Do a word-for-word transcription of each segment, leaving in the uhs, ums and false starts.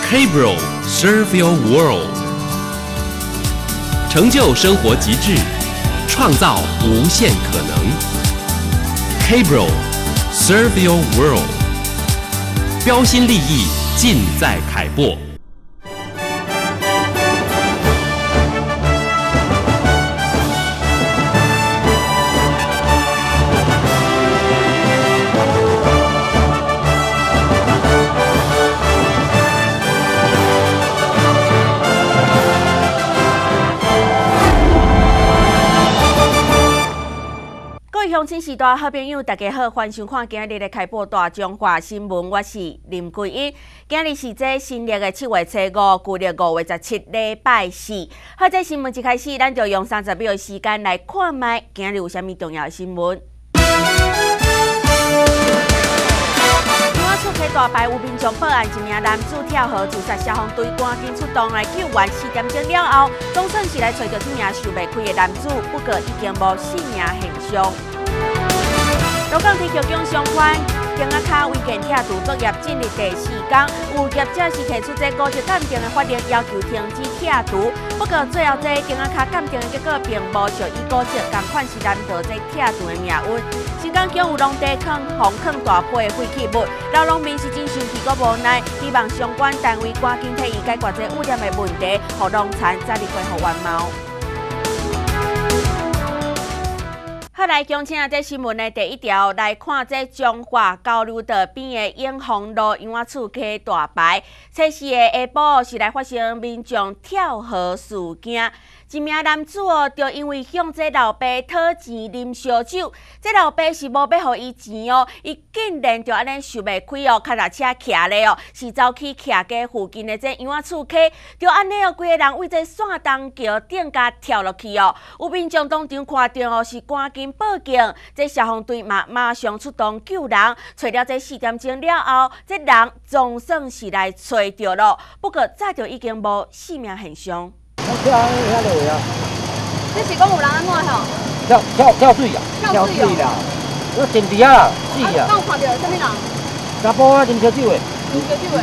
K-Bro Serve Your World， 成就生活极致，创造无限可能。K-Bro Serve Your World， 标新立异，尽在凯擘。 乡亲时代好朋友，大家好，欢迎收看今日的开播大中华新闻，我是林桂英。今日是这新历的七月初五，旧历五月十七，礼拜四。好，这新闻一开始，咱就用三十秒的时间来看卖今日有啥物重要的新闻。永安厝溪大牌有民众报案，一名男子跳河自杀，消防队赶紧出动来救援。四点钟了后，总算是来找到这名受未开的男子，不过已经无性命现象。鹿港天桥江上环警仔卡违建拆除作业进入第四天，有业者是提出这五级鉴定的法令，要求停止拆除。不过最后这警仔卡鉴定的结果并无像伊估计，同款是难逃这拆除的命运。新港乡有农地坑防坑大批的废弃物，老农民是真生气阁无奈，希望相关单位赶紧替伊解决这污染的问题，让农产早日恢复原貌。好，来乡亲啊！这新闻的第一条来看，这中华交流道边的永丰路永安厝溪大牌，测试的下晡是来发生民众跳河事件。一名男子哦，就因为向这老爸讨钱啉烧酒，这老爸是无要互伊钱哦，伊竟然就安尼想袂开哦，脚踏车徛咧哦，是走去徛街附近的这永安厝溪，就安尼哦，规个人为这线东桥顶甲跳落去哦。有民众当场看到哦，是赶紧报警，这消防队嘛马上出动救人，找了这四点钟了后，这人总算是来找到了，不过早就已经无性命现象。 跳安尼遐落啊！ 你是讲有人安怎吼？ 跳跳跳水啊！ 跳水啦！我沉底啊，死啊！ 敢有看到什么人？ 查甫啊，啉烧酒的。 啉烧酒的。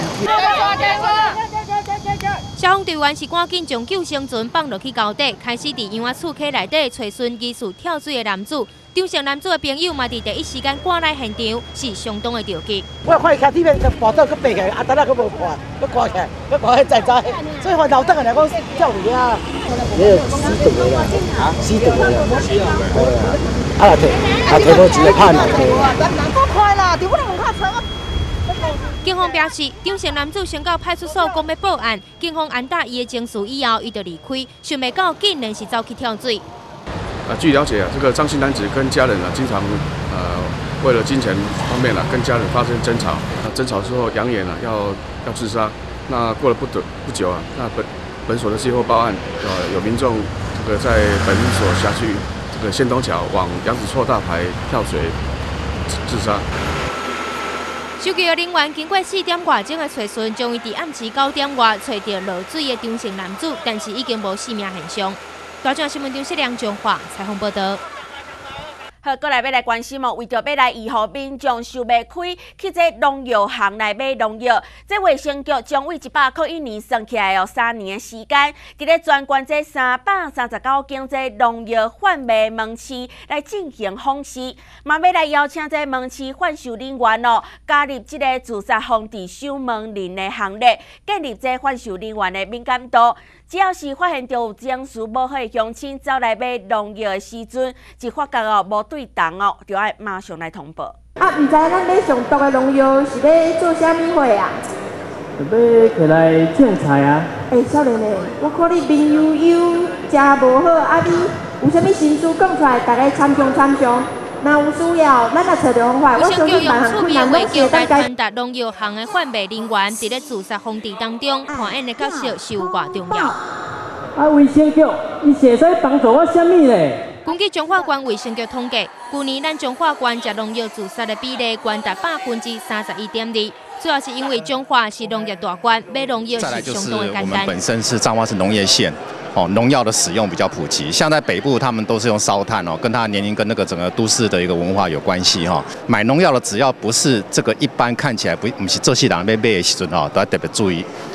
消防队员是赶紧将救生船放落去高底，开始伫永安厝溪内底找寻疑似跳水的男子。张姓男子的朋友嘛，伫第一时间赶来现场，是相当的着急。 我看伊徛地面，就跋倒，佮爬起来，啊，等下佮无看，佮挂起来，佮挂起在在，所以话老邓来讲叫你啊，你有吸毒的啦，啊，吸毒的啦，啊，摕啊摕到钱拍人去。够快啦，伫我哋门口车。 警方表示，张姓男子先到派出所讲要报案，警方安打伊的情绪以后，伊就离开，想袂到竟然是走去跳水。 啊，据了解啊，这个张姓男子跟家人啊，经常呃为了金钱方面啊，跟家人发生争吵。啊，争吵之后扬言啊要要自杀。那过了不久不久啊，那本本所的接获报案，呃有民众这个在本所辖区这个县东桥往杨子厝大排跳水自杀。 搜救人员经过四点外钟的找寻，终于伫暗时九点外找到落水的张姓男子，但是已经无性命现象。大众新闻中心梁中华采访报道。 好，过来要来关心哦，为着要来预防民众想袂开去这农药行来买农药，这卫生局将为一百块一年算起来哦，三年的时间，伫咧专管这三百三十九间这农药贩卖门市来进行访视，嘛要来邀请这门市贩售人员哦，加入这个自杀防治守门人的行列，建立这贩售人员的敏感度。只要是发现到有情绪无好的乡亲走来买农药的时阵，一发觉哦无对同哦，就要马上来通报。 啊，唔知咱买上毒的农药是要做啥物货啊？ 要起来种菜啊！ 诶、欸，少年诶，我看你面悠悠，食无好，啊你有啥物心事讲出来，大家参详参详。若有需要，咱也找到方法。 卫生局用出面话叫来传达农药行的贩卖人员，伫咧自杀防治当中，扮演的角色是有偌重要。 啊，卫生局，伊是会使帮助我啥物咧？ 根据中华县卫生局统计，去年咱中华县食农药自杀的比例高达百分之三十一点二。主要是因为中华是农业大县，买农药是相当的简单。 我们本身是彰化是农业县。哦，农药的使用比较普及，像在北部，他们都是用烧炭哦，跟它的年龄跟那个整个都市的一个文化有关系哈、哦。买农药的只要不是这个一般看起来不不是这些人被买的时阵哈，都要特别注意。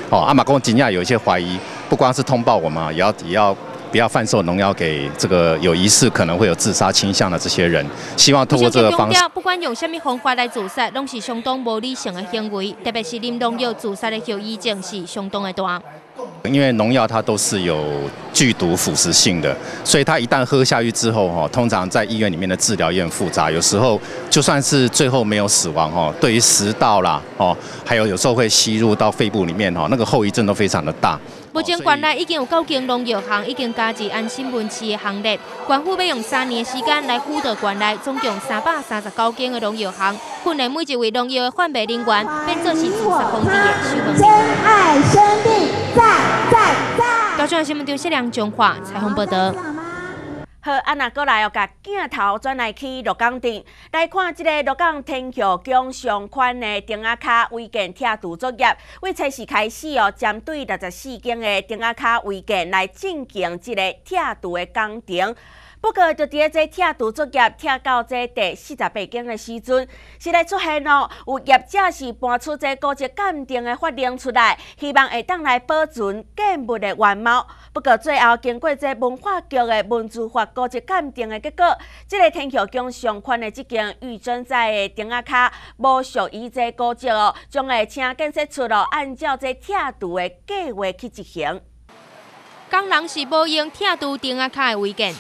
哦，阿马公真正有一些怀疑，不光是通报我们，也要也要。不要贩售农药给这个有疑似可能会有自杀倾向的这些人，希望透过这个方式。 不管用什么方法来自杀，拢是相当无理性的行为，特别是啉农药自杀的后遗症是相当的大。 因为农药它都是有剧毒腐蚀性的，所以它一旦喝下去之后，哈，通常在医院里面的治疗也很复杂，有时候就算是最后没有死亡，哈，对于食道啦，哦，还有有时候会吸入到肺部里面，哈，那个后遗症都非常的大。 目前县内已经有九间农药行已经加入安心文市的行列，县府要用三年的时间来辅导县内总共三百三十九间的农药行，训练每一位农药的贩卖人员，变做是自杀防治的守门人。 珍爱生命，在在在！ 大众新闻中谢良中华采访报道。 好，啊，那过来哦，甲镜头转来去鹿港镇来看这个鹿港天后宫上款的丁仔卡违建拆除作业，为初时开始哦，针对六十四间的丁仔卡违建来进行这个拆除的工程。不过，就伫这拆除作业拆到这第四十八间的时阵，实在出现哦，有业者是搬出这高级鉴定的法令出来，希望会当来保存建物的原貌。不过最后经过这文化局的文字法高级鉴定的结果，这个天后宫上款的这间预征在的丁仔卡无属于这古迹哦，将会请建设处哦按照这拆除的计划去执行。 工人是无用拆除丁仔卡的违建。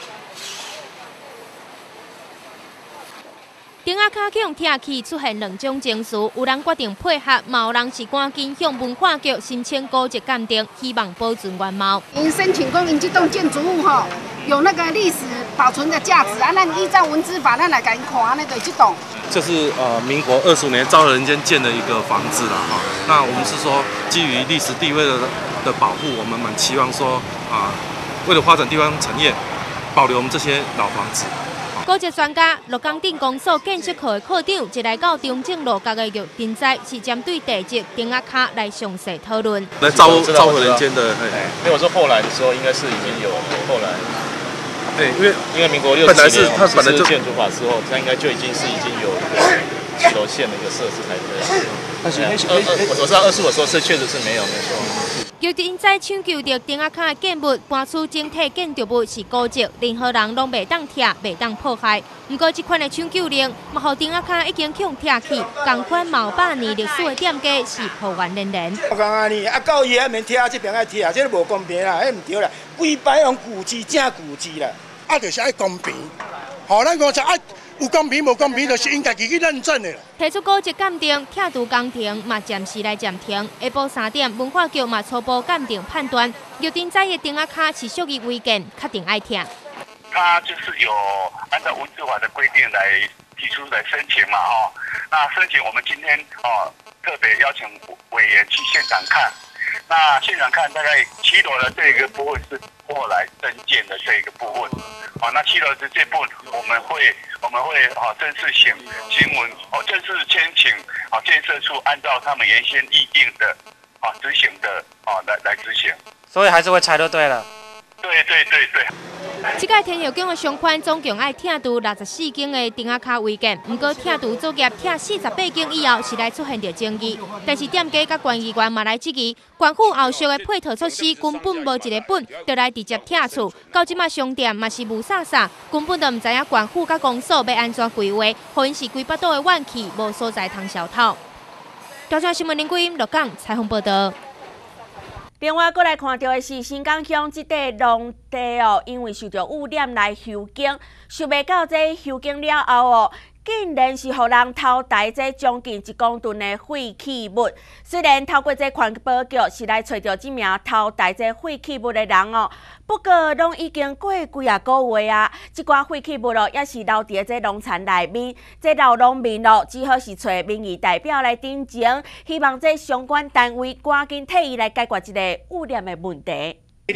丁仔卡去用拆去出现两种情绪，有人决定配合，嘛有人是赶紧向文化局申请高级鉴定，希望保存原貌。 因申请讲，因这栋建筑物吼有那个历史保存的价值啊，那你依照文资法，咱来给看那个这栋。 这是呃民国二十五年昭和年间建的一个房子啦哈。那我们是说基于历史地位的的保护，我们蛮期望说啊，为了发展地方产业，保留我们这些老房子。 高级专家，鹿港镇公所建设科的科长，一来到中正路角的玉丁斋，是针对地质丁仔卡来详细讨论。 来昭昭和年间的， 哎，因为我说后来的时候，应该是已经有后来。 对，因为因为民国六十几年实施建筑法之后，它应该就已经是已经有一个七楼线的一个设施才对。但是二二，我知道二十五的时候是确实是没有，没错。 由丁仔抢救到丁仔卡的建物，搬出整体建筑物是古迹，任何人拢袂当拆，袂当破坏。不过，这款的抢救令，嘛，互丁仔卡已经用拆去，同款毛百年历史的店家是破完连连。 我讲安尼，啊，到伊还免拆，这边爱拆，这无公平啦，迄唔对啦，规排用古迹正古迹啦， 啊，就是爱公平。好，咱讲就爱。有公平无公平，就是应该自己认证的啦。 提出高级鉴定，拆除工程嘛暂时来暂停。下晡三点，文化局嘛初步鉴定判断，玉丁仔的丁仔卡是属于违建，确定爱拆。 他就是有按照文字法的规定来提出来申请嘛，哦，那申请我们今天哦特别邀请委员去现场看。那现场看大概七楼的这个部分是后来增建的这个部分，啊，那七楼的这部分我们会我们会啊正式请请文哦正式先请啊建设处按照他们原先议定的啊执行的啊来来执行， 所以还是会拆就对了。 对对对对。 这届天后宫的相关总共爱拆除六十四间的丁仔卡违建，不过拆除作业拆四十八间以后是来出现着争议，但是店家甲管议员嘛来质疑，县府后续的配套措施根本无一个本，就来直接拆除，到即马商店嘛是无啥啥，根本都唔知影县府甲公所要安怎规划，互因是规巴肚的怨气，无所在通消透。调查新闻林桂英鹿港采访报道。 另外，过来看到的是新港乡这块农地哦，因为受到污染来休耕，想袂到这休耕了后哦，竟然是互人偷带这将近一公吨的废弃物。虽然透过这环保局是来找到这名偷带这废弃物的人哦，不过拢已经过几啊个月啊，这寡废弃物哦也是留伫这农田内面。这老农民哦，只好是找民意代表来顶情，希望这相关单位赶紧替伊来解决这个污染的问题。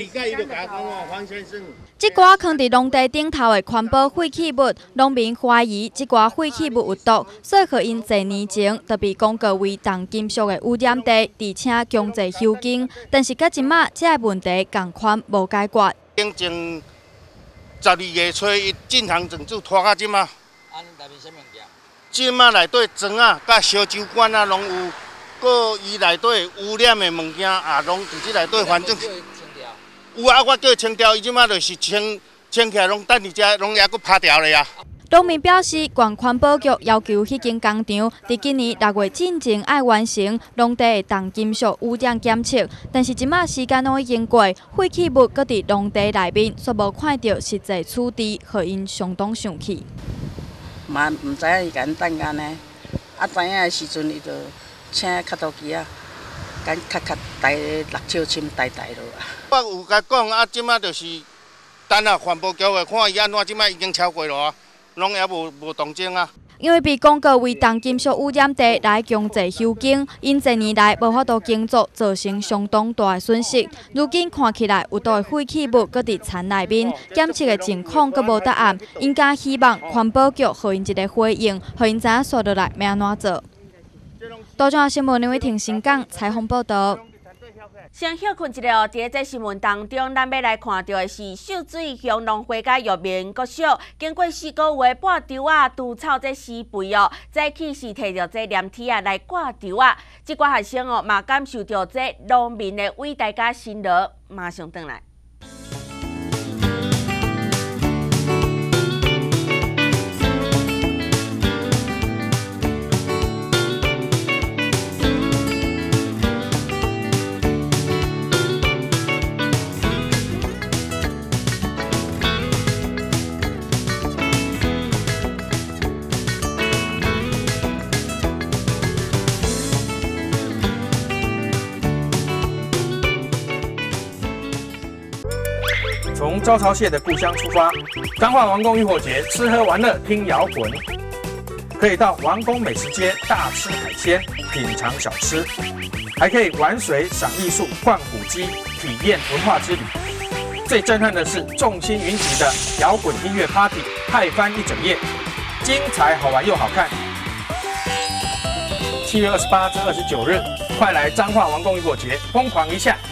这寡藏伫农地顶头的环保废弃物，农民怀疑这寡废弃物有毒，所以因多年前就被公告为重金属的污染地，而且强制休耕。但是到即马，这个问题共款无解决。 经前十二月初，伊进行整治拖到即马。啊，内面啥物件？即马内底庄啊、甲烧酒馆啊，拢有搁伊内底污染的物件也拢伫即内底反正。有啊，我叫伊清掉，伊即马就是清清起来，拢等伫遮，拢也搁拍掉了呀。 农民表示，县环保局要求迄间工厂伫今年六月进前爱完成农地的重金属污染检测，但是即马时间拢已经过，废弃物搁伫农地内面，却无看到实际处置，互因相当生气。 嘛毋知影伊甲因等安尼，啊知影的时阵伊就请卡刀机啊，甲咔咔抬六手签抬抬落啊。 我有甲讲啊，即马就是等啊环保局的看伊安怎，即马已经超过了啊。 拢也无无动静啊！ 因为被公告为重金属污染地来强制休耕，因多年来无法度耕作，造成相当大的损失。如今看起来有道的废弃物搁伫田内面，检测的情况搁无答案，因家希望环保局予因一个回应，予因知影接落来要安怎做。多种新闻林伟婷新港采访报道。 先休困一下，伫这新闻当中，咱要来看到的是秀水乡农会甲药民国小，经过四个月半周啊，除草这施肥哦，早起是摕着这黏铁啊来挂稻啊。即寡学生哦，嘛感受到这农民的伟大甲辛劳，马上转来。 从招潮蟹的故乡出发，彰化王宫渔火节，吃喝玩乐听摇滚，可以到王宫美食街大吃海鲜，品尝小吃，还可以玩水、赏艺术、逛古迹，体验文化之旅。最震撼的是众星云集的摇滚音乐 party， 嗨翻一整夜，精彩好玩又好看。七月二十八至二十九日，快来彰化王宫渔火节疯狂一下！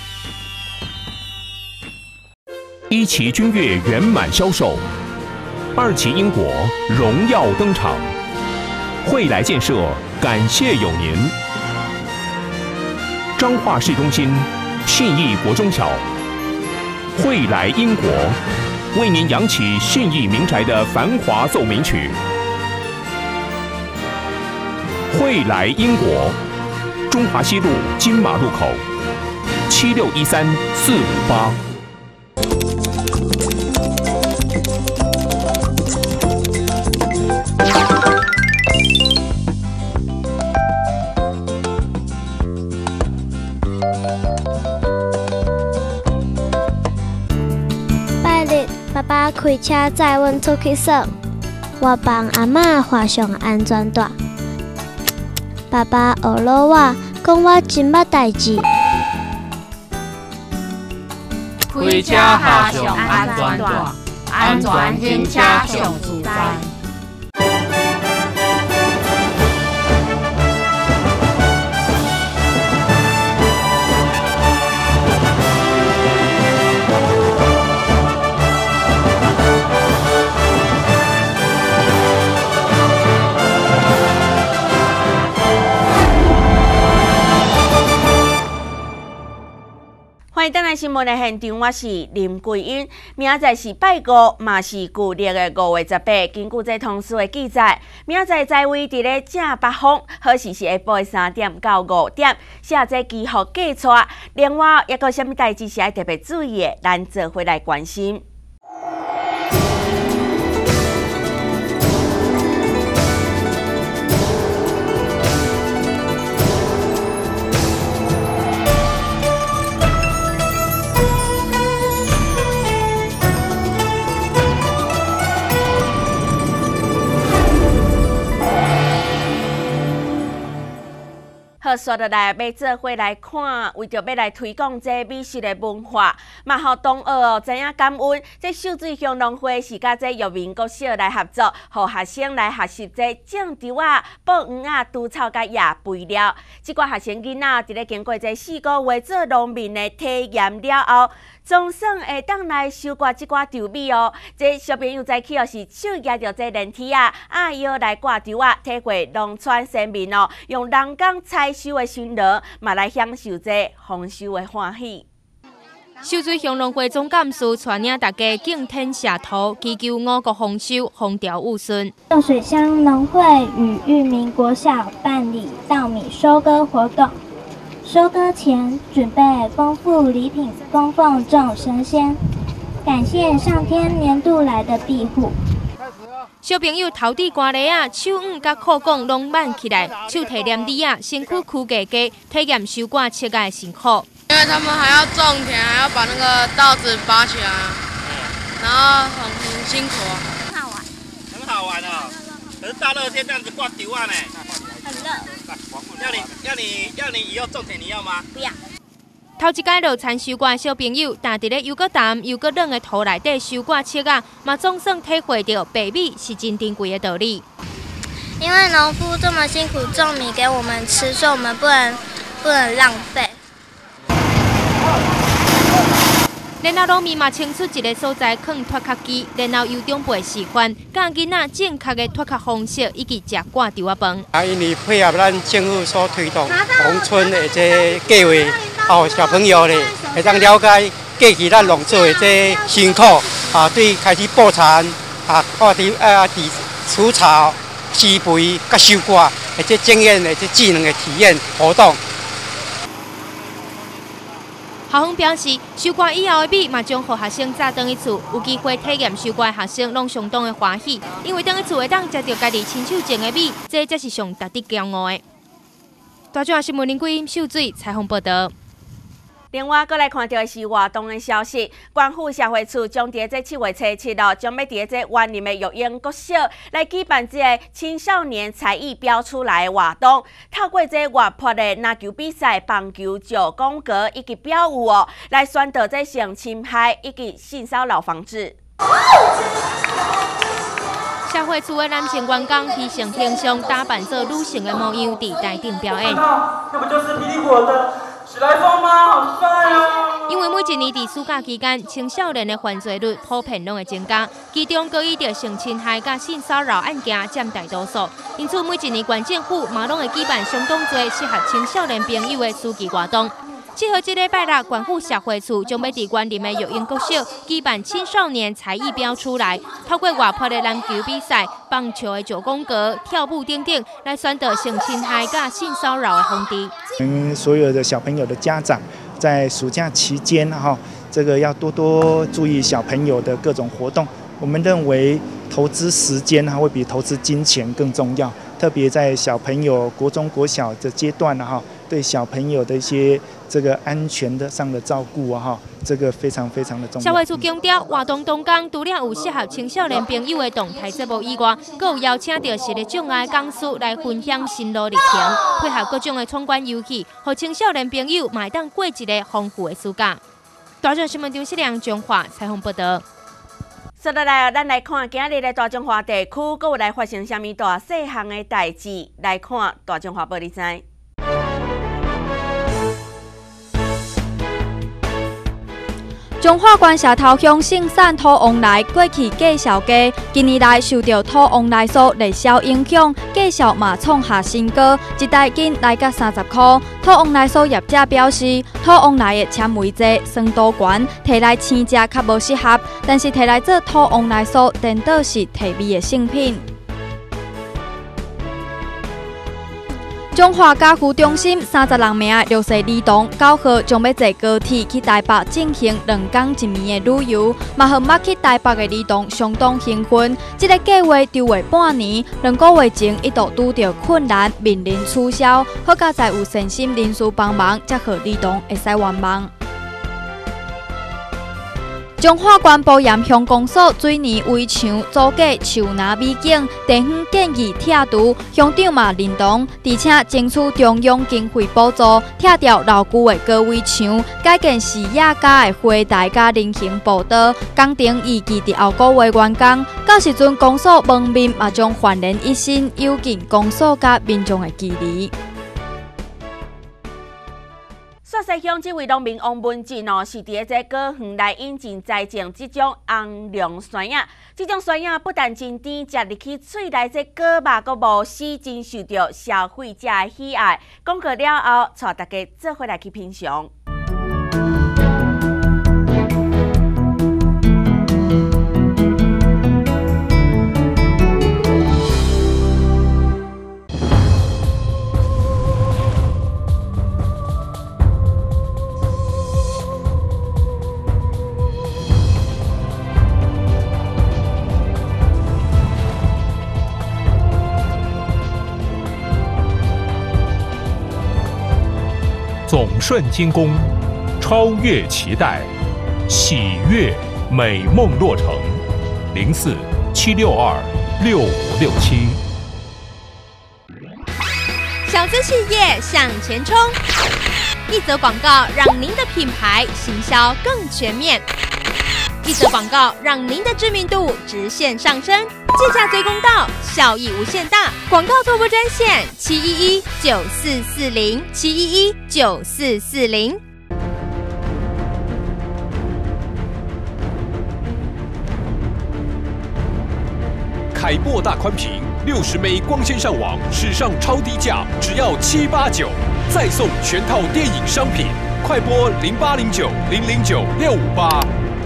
一期君悦圆满销售，二期英国荣耀登场，惠来建设感谢有您。彰化市中心信义国中小，惠来英国为您扬起信义民宅的繁华奏鸣曲。惠来英国，中华西路金马路口，七六一三四五八。 拜日，爸爸开车载阮出去耍，我帮阿嬷画上安全带。爸爸学了我，讲我真捌代志。 开车下上安全带，安全行车上自在。 欢迎登来新闻的现场，我是林桂英。明仔载是拜五，嘛是旧历的五月十八。根据这通书的记载，明仔载在位伫咧正北方，好时是下晡的三点到五点。写这期号计错，另外还有啥物代志是爱特别注意的，咱做伙来关心。 好，刷落来要做伙来看，为着要来推广这美食的文化，嘛互同学哦知影感恩。这秀水乡农会是甲这育民国小来合作，互学生来学习这种稻啊、播黄啊、除草甲野肥料。即寡学生囡仔伫咧经过这四个月做农民的体验了后， 总算会当来收割即寡稻米哦。这小朋友早起哦是手举着这轮梯啊，啊要来挂稻啊，体会农村生命哦，用人工采收的辛劳，嘛来享受这丰收的欢喜。 秀水乡农会总干事带领大家敬天谢土，祈求五谷丰收，风调雨顺。 秀水乡农会与裕民国小办理稻米收割活动，收割前准备丰富礼品供奉众神仙，感谢上天年度来的庇护。 小朋友头顶挂犁啊，手腕甲裤管拢挽起来，手提黏滴啊，身躯屈低低，体验收割切割的辛苦。 因为他们还要种田，还要把那个稻子拔起来，然后很很辛苦啊。 很好玩，很好玩哦。可是大热天这样子挂稻啊呢， 很热。 要你要你要你以后种田，你要吗？ 不要。 头一届落田收割的小朋友，但伫咧又搁淡又搁冷的土内底收割切割，嘛总算体会到白米是真珍贵的道理。 因为农夫这么辛苦种米给我们吃，所以我们不能不能浪费。 然后农民嘛清出一个所在放脱壳机，然后由长辈示范，教囡仔正确的脱壳方式以及食挂稻仔饭。 啊，因为配合咱政府所推动农村的这计划，哦，小朋友咧会当了解过去咱农作的这辛苦，啊，对开始播产啊，或伫啊伫除草、施肥、甲收割的这经验的这技能的体验活动。 校方表示，收割以后的米嘛将予学生早回去厝，有机会体验收割的学生拢相当的欢喜，因为回去厝会当食到家己亲手种的米，这才是上值得骄傲的。大众新闻林桂英秀水采访报道。 另外，搁来看到的是活动的消息。关府社会处将伫这七月初七哦，将要伫这园林的育婴国小来举办这个青少年才艺标出来的活动。透过这活泼的篮球比赛、棒球、九宫格以及标舞哦，来宣导这性侵害以及性骚扰防治。 社会处的男性员工披上轻松，打扮做女性的模样，伫台顶表演。 那不就是霹雳火的史莱峰吗？好帅哦！ 因为每一年伫暑假期间，青少年的犯罪率普遍拢会增加，其中高以着性侵害甲性骚扰案件占大多数。因此，每一年县政府嘛拢会举办相当多适合青少年朋友的暑期活动。结合这礼拜六，关府社会处将要伫园林的育婴国小举办青少年才艺标出来，透过活泼的篮球比赛、棒球的九宫格、跳舞等等，来宣导性侵害甲性骚扰的风气。 嗯，所有的小朋友的家长在暑假期间哈，这个要多多注意小朋友的各种活动。我们认为投资时间哈会比投资金钱更重要，特别在小朋友国中、国小的阶段哈，对小朋友的一些这个安全的上的照顾啊，哈，这个非常非常的重要。 社会处强调，活动当中除了有适合青少年朋友的动态节目以外，更有邀请到实力障碍讲师来分享心路历程，配合各种的闯关游戏，让青少年朋友买当过一个丰富的暑假。大众新闻张世良中华采访报道。 接下来，咱来看今日的大中华地区，阁有来发生什么大细项的代志？来看大中华报你知。 彰化县社头乡盛产土王来过去介绍家，今年来受到土王来所热销影响，介绍嘛创下新高，一袋斤来到三十块。土王来所业者表示，土王来的纤维济、酸度悬，摕来生食较无适合，但是摕来做土王来所，颠倒是提味的圣品。彰化家扶中心三十六名六岁儿童九号将要坐高铁去台北进行两天一暝的旅游，嘛和捌去台北的儿童相当兴奋。这个计划筹划半年，两个月前一度拄到困难，面临取消。好佳在有善心人士帮忙，才和儿童会使圆梦。彰化县埔盐乡公所水泥围墙阻隔树林美景，地方建议拆除，乡长嘛认同，而且争取中央经费补助，拆掉老旧的高围墙，改建视野家的花台甲人行步道。工程预计伫后个月完工，到时阵公所门面嘛将焕然一新，有尽公所甲民众的期待。 雪西乡这位农民王文进哦，是伫个果园内引进栽种这种红龙酸叶。这种酸叶不但真甜，食入去嘴内这果肉阁无死，真受到消费者的喜爱。讲过了后，带大家做伙来去品尝。 总顺精工，超越期待，喜悦美梦落成。零四七六二六五六七。 小资企业向前冲，一则广告让您的品牌行销更全面，一则广告让您的知名度直线上升。计价最公道，效益无限大。广告错拨专线：七一一九四四零七一一九四四零。 凯擘大宽屏，六十枚光纤上网，史上超低价，只要七八九，再送全套电影商品。快拨零八零九零零九六五八。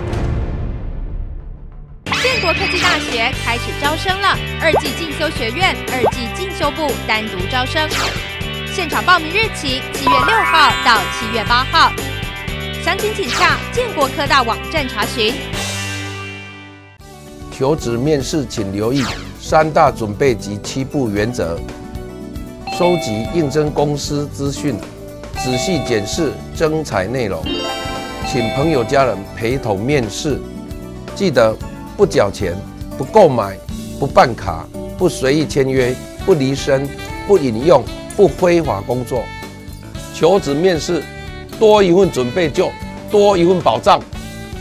建国科技大学开始招生了，二技进修学院、二技进修部单独招生，现场报名日期七月六号到七月八号，详情请洽建国科大网站查询。 求职面试请留意三大准备及七步原则：收集应征公司资讯，仔细检视征才内容，请朋友家人陪同面试，记得不缴钱、不购买、不办卡、不随意签约、不离身、不引用、不非法工作。求职面试，多一份准备就多一份保障。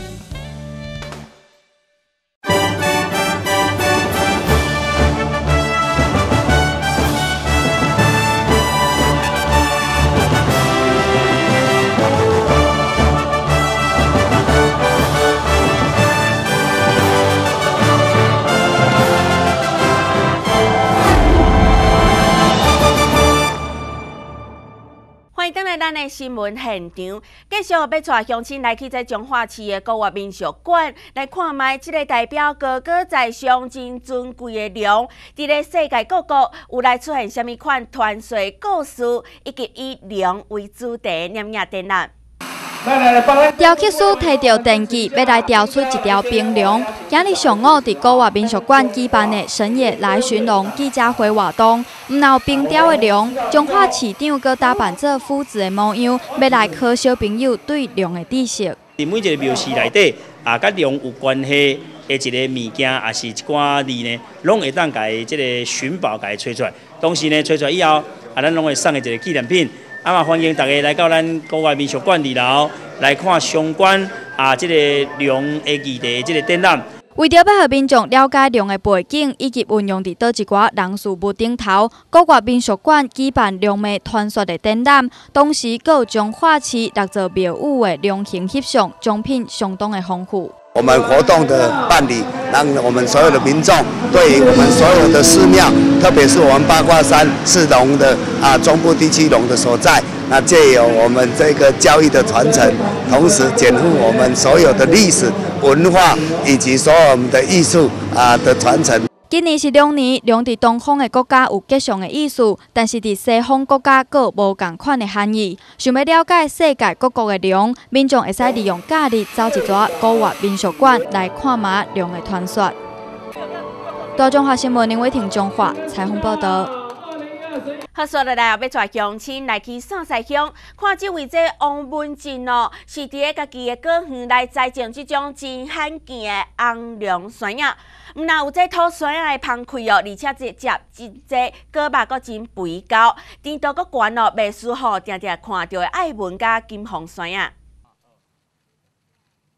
咱的新闻现场，继续要带乡亲来去在彰化市的国乐民俗馆来看卖，这个代表高高在上、真尊贵的龙，伫个世界各国有来出现什么款传说故事，以及以龙为主题的念念展览。 雕刻师摕着电锯，要来雕出一条冰龙。今日上午伫国乐民俗馆举办的深夜来寻龙记者会活动，唔有冰雕的龙，彰化市长阁打扮做虎子的模样，要来考小朋友对龙的知识。 伫每一个庙寺内底，啊，甲龙有关系的一个物件，也是一寡字呢，拢会当甲伊即个寻宝甲伊找出来。当时呢，找出来以后，啊，咱拢会送的一个纪念品。啊嘛，欢迎大家来到咱国乐民俗馆二楼来看相关啊，即、这个龙的议题即个展览。 为着要让民众了解龙的背景以及运用伫倒一寡人事物顶头，国乐民俗馆举办龙脉传说的展览，同时阁有彰化市六座庙宇的龙形翕相，奖品相当的丰富。 我们活动的办理，让我们所有的民众对于我们所有的寺庙，特别是我们八卦山是龙的啊中部地区龙的所在，那借由我们这个教育的传承，同时肩负我们所有的历史文化以及所有我们的艺术啊的传承。 今年是龙年，龙伫东方的国家有吉祥的意思，但是伫西方国家各有无同款的含义。想要了解世界各国的龙，民众会使利用假日走一撮国乐民俗馆来看卖龙的传说。大中华新闻林伟婷彰化采访报道。 好，所以来要带乡亲来去宋西乡，看这位这王文进哦，是伫个家己的果园来栽种这种真罕见的红龙酸叶。毋但有这土酸叶的芳开哦，而且这接真这果肉阁真肥高，甜度阁悬哦，袂输吼定定看到的爱文甲金黄酸叶。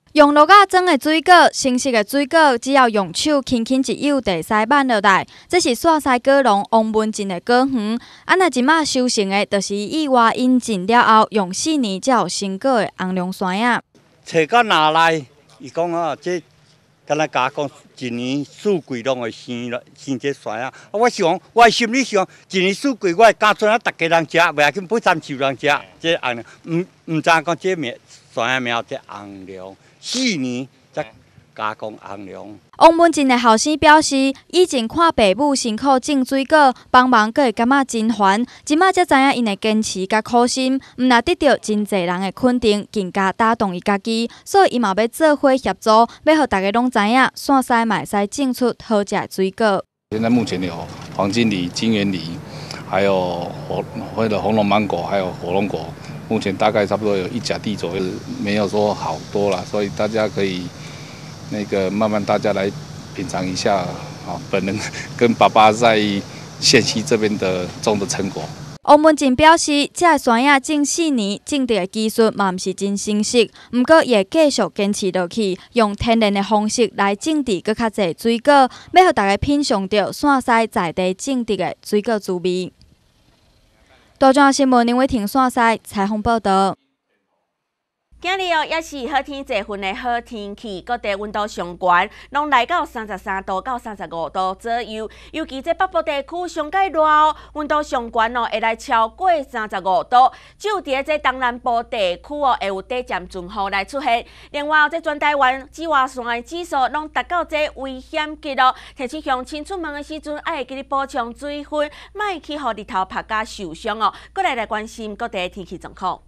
用落甲装的水果，成熟的水果只要用手轻轻一揉，就使挽落来。这是线西果农王文进的果园。啊，那即马收成的，就是意外引进了后，用四年才有成果的红龙山啊。 找到哪来？伊讲啊，这敢若甲讲一年四季拢会生了，生这山啊。我想，我心里想，一年四季我家村啊，逐家人食，袂要紧不沾手人食。这红龙，唔唔知讲这名山啊苗这红龙。四年才加工红龙。 王文进的后生表示，以前看爸母辛苦种水果，帮忙阁会感觉真烦，即马才知影因的坚持甲苦心，毋但得到真侪人的肯定，更加打动伊家己，所以伊嘛要做伙协助，要互大家拢知影，线西嘛会使种出好食的水果。 现在目前有黄金梨、金元梨，还有火或者红龙芒果，还有火龙果。目前大概差不多有一甲地左右，没有说好多啦，所以大家可以那个慢慢大家来品尝一下啊，本人跟爸爸在县西这边的种的成果。 王文进表示，这个山野种四年，种植的技术嘛毋是真成熟，毋过也继续坚持落去，用天然的方式来种植搁较侪水果，要互大家品尝到线西在地种植的水果滋味。大庄新闻林伟婷线西采访报道。 今日哦，也是好天济份的好天气，各地温度上悬，拢来到三十三度到三十五度左右。尤其这北部地区上介热哦，温度上悬哦，会来超过三十五度。就伫这东南部地区哦，会有短暂阵雨来出现。另外哦，这全台湾紫外线的指数拢达到这危险级哦。提醒向亲出门的时阵，爱记得补充水分，莫去互日头晒甲受伤哦。过来来关心各地天气状况。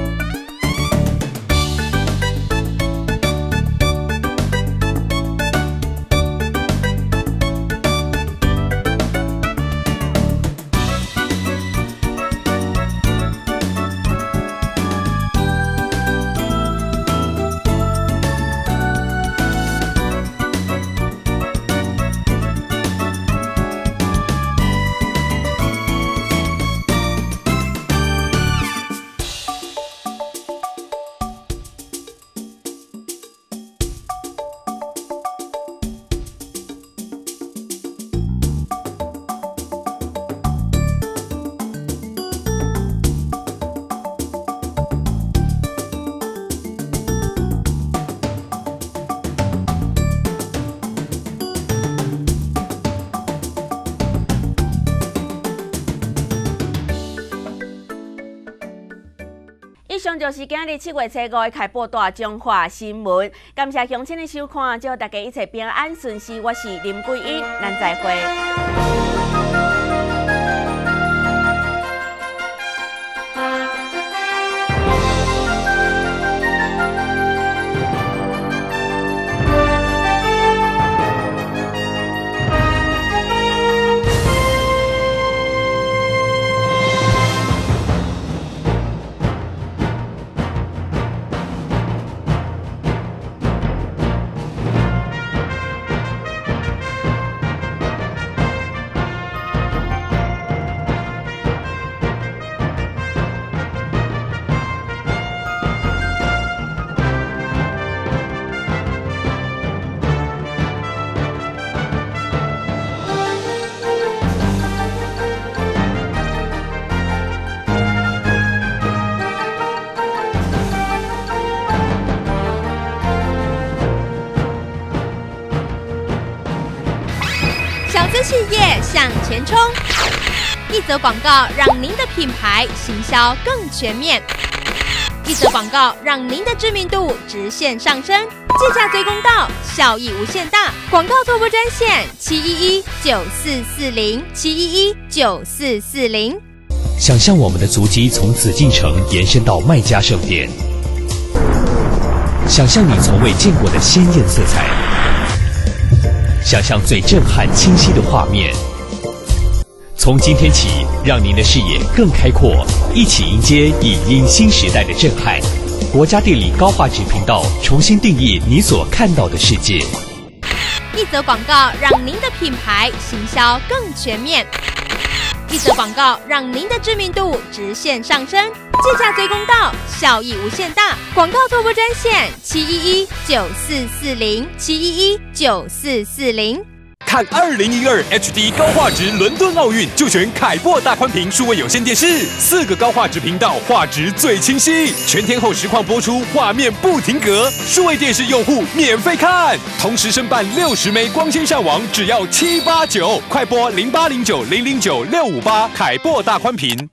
以上就是今日七月初五的开播大中华新闻，感谢乡亲的收看，祝大家一切平安顺遂。我是林桂英，咱再会。 企业向前冲，一则广告让您的品牌行销更全面，一则广告让您的知名度直线上升，借价最公道，效益无限大。广告拓播专线七一一九四四零七一一九四四零。 想象我们的足迹从紫禁城延伸到麦加圣殿，想象你从未见过的鲜艳色彩。想象最震撼、清晰的画面。从今天起，让您的视野更开阔，一起迎接影音新时代的震撼。国家地理高画质频道重新定义你所看到的世界。 一则广告让您的品牌行销更全面， 一则广告让您的知名度直线上升，计价最公道，效益无限大。广告拓播专线：七一一九四四零七一一九四四零。 看二零一二 H D 高画质伦敦奥运，就选凯擘大宽屏数位有线电视，四个高画质频道，画质最清晰，全天候实况播出，画面不停格，数位电视用户免费看，同时申办六十枚光纤上网，只要七八九，快拨零八零九零零九六五八，凯擘大宽屏。